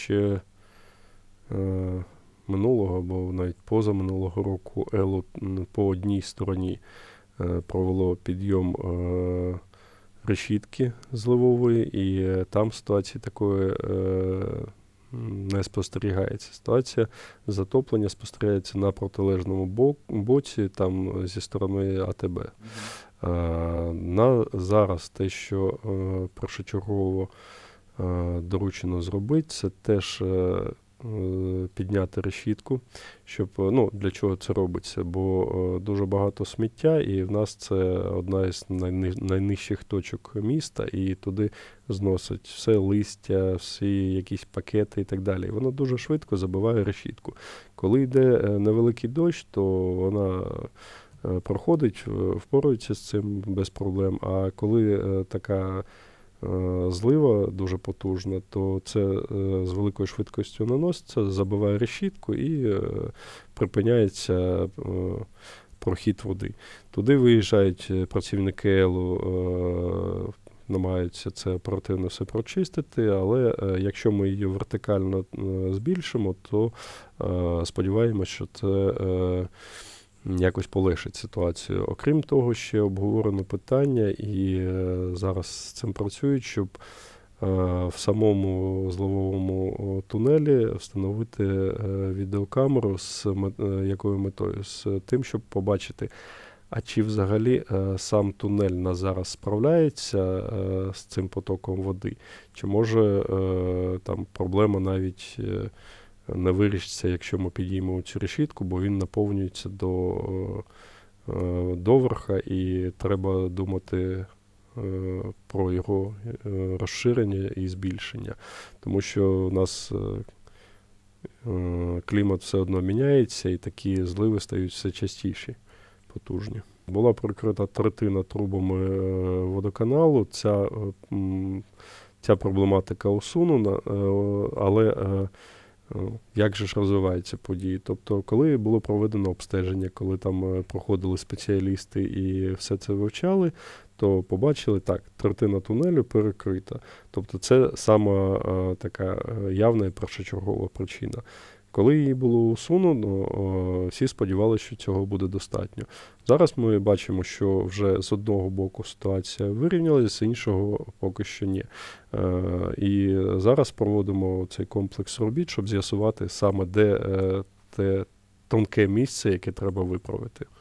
ще минулого або навіть позаминулого року Ело по одній стороні провело підйом решітки зливової, і там ситуації такої не спостерігається. Ситуація затоплення спостерігається на протилежному боці, там зі сторони АТБ. На зараз те, що першочергово доручено зробити, це теж підняти решітку, щоб, для чого це робиться, бо дуже багато сміття, і в нас це одна із найнижчих точок міста, і туди зносять все листя, всі якісь пакети і так далі. І воно дуже швидко забиває решітку. Коли йде невеликий дощ, то вона проходить, впорується з цим без проблем, а коли така злива дуже потужна, то це з великою швидкістю наноситься, забиває решітку і припиняється прохід води. Туди виїжджають працівники Елу, намагаються це оперативно все прочистити, але якщо ми її вертикально збільшимо, то сподіваємося, що це якось полегшить ситуацію. Окрім того, ще обговорено питання, і зараз з цим працюють, щоб в самому зливовому тунелі встановити відеокамеру з якою метою? З тим, щоб побачити, а чи взагалі сам тунель на зараз справляється з цим потоком води? Чи може там проблема навіть не вирішиться, якщо ми підіймемо цю решітку, бо він наповнюється до верха, і треба думати про його розширення і збільшення. Тому що у нас клімат все одно міняється, і такі зливи стають все частіші, потужні. Була прикрита третина трубами водоканалу. Ця проблематика усунена, але як же ж розвиваються події? Тобто, коли було проведено обстеження, коли там проходили спеціалісти і все це вивчали, то побачили, так, третина тунелю перекрита. Тобто це сама така явна і першочергова причина. Коли її було усунено, всі сподівалися, що цього буде достатньо. Зараз ми бачимо, що вже з одного боку ситуація вирівнялася, з іншого поки що ні. І зараз проводимо цей комплекс робіт, щоб з'ясувати саме, де те тонке місце, яке треба виправити.